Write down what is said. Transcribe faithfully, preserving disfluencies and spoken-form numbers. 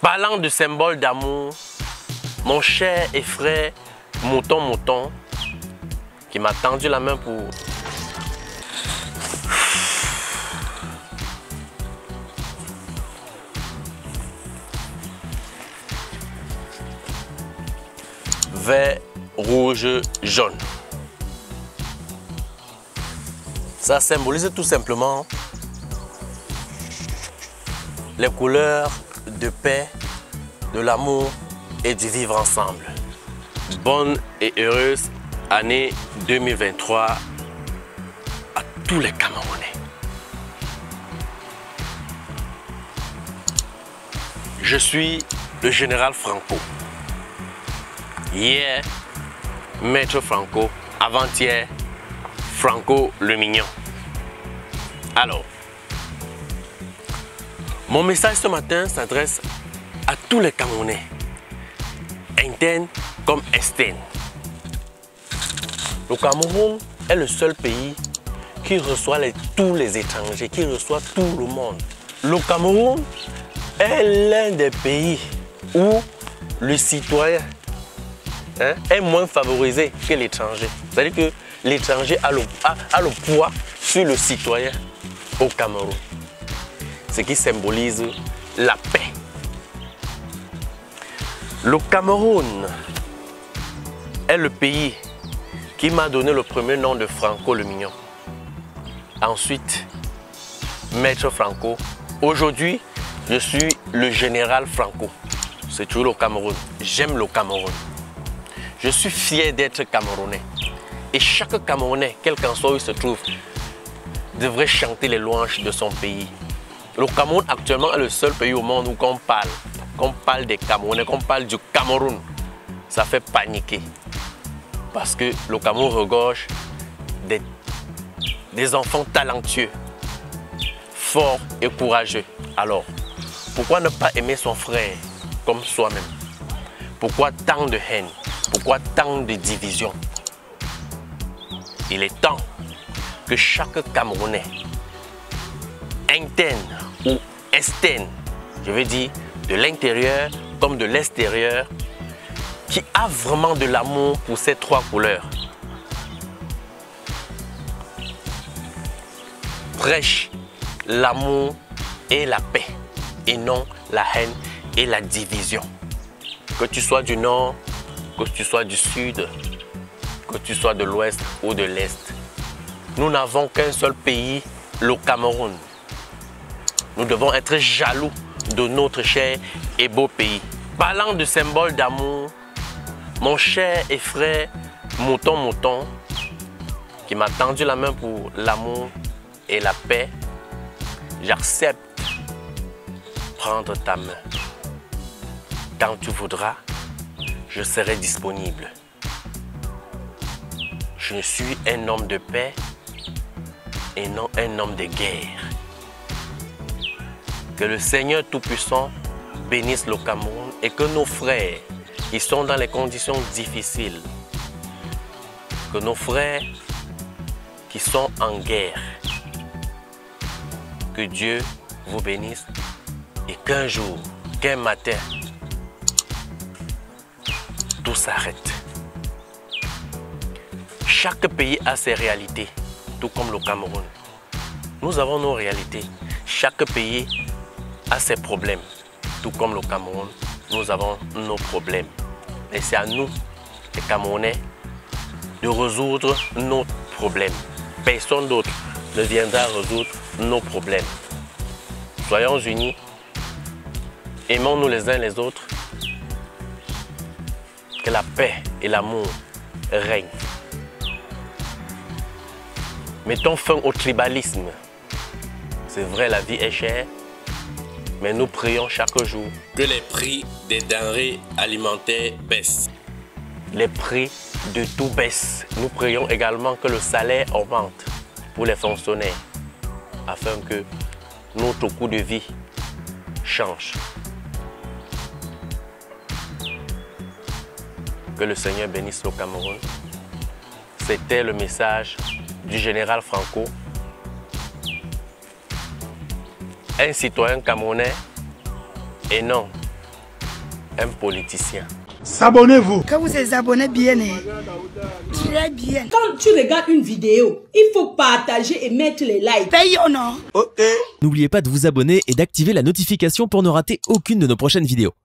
Parlant de symbole d'amour, mon cher et frère Mouton Mouton, qui m'a tendu la main pour... Vert, rouge, jaune. Ça symbolise tout simplement les couleurs de paix, de l'amour et du vivre ensemble. Bonne et heureuse année deux mille vingt-trois à tous les Camerounais. Je suis le général Franco. Hier, Maître Franco. Avant-hier, Franco le Mignon. Alors, mon message ce matin s'adresse à tous les Camerounais, internes comme externes. Le Cameroun est le seul pays qui reçoit les, tous les étrangers, qui reçoit tout le monde. Le Cameroun est l'un des pays où le citoyen hein, est moins favorisé que l'étranger. C'est-à-dire que l'étranger a le, a, a le poids sur le citoyen au Cameroun. Ce qui symbolise la paix. Le Cameroun est le pays qui m'a donné le premier nom de Franco le Mignon. Ensuite, Maître Franco. Aujourd'hui, je suis le général Franco. C'est toujours le Cameroun. J'aime le Cameroun. Je suis fier d'être Camerounais. Et chaque Camerounais, quel qu'en soit où il se trouve, devrait chanter les louanges de son pays. Le Cameroun actuellement est le seul pays au monde où qu'on parle, qu'on parle des Camerounais, qu'on parle du Cameroun. Ça fait paniquer. Parce que le Cameroun regorge des, des enfants talentueux, forts et courageux. Alors, pourquoi ne pas aimer son frère comme soi-même? Pourquoi tant de haine? Pourquoi tant de division? Il est temps que chaque Camerounais, interne ou externe, je veux dire de l'intérieur comme de l'extérieur, qui a vraiment de l'amour pour ces trois couleurs, prêche l'amour et la paix et non la haine et la division. Que tu sois du nord, que tu sois du sud, que tu sois de l'ouest ou de l'est, nous n'avons qu'un seul pays, le Cameroun. Nous devons être jaloux de notre cher et beau pays. Parlant de symbole d'amour, mon cher et frère Mouton Mouton, qui m'a tendu la main pour l'amour et la paix, j'accepte prendre ta main. Quand tu voudras, je serai disponible. Je suis un homme de paix et non un homme de guerre. Que le Seigneur Tout-Puissant bénisse le Cameroun et que nos frères qui sont dans les conditions difficiles, que nos frères qui sont en guerre, que Dieu vous bénisse et qu'un jour, qu'un matin, tout s'arrête. Chaque pays a ses réalités, tout comme le Cameroun. Nous avons nos réalités. Chaque pays a ses problèmes, tout comme le Cameroun. Nous avons nos problèmes. Et c'est à nous, les Camerounais, de résoudre nos problèmes. Personne d'autre ne viendra résoudre nos problèmes. Soyons unis, aimons-nous les uns les autres, que la paix et l'amour règnent. Mettons fin au tribalisme. C'est vrai, la vie est chère, mais nous prions chaque jour que les prix des denrées alimentaires baissent. Les prix de tout baissent. Nous prions également que le salaire augmente pour les fonctionnaires, afin que notre coût de vie change. Que le Seigneur bénisse le Cameroun. C'était le message du général Franco, un citoyen camerounais et non un politicien. S'abonnez-vous. Quand vous êtes abonné bien, très bien. Quand tu regardes une vidéo, il faut partager et mettre les likes. Paye ou non? Ok. N'oubliez pas de vous abonner et d'activer la notification pour ne rater aucune de nos prochaines vidéos.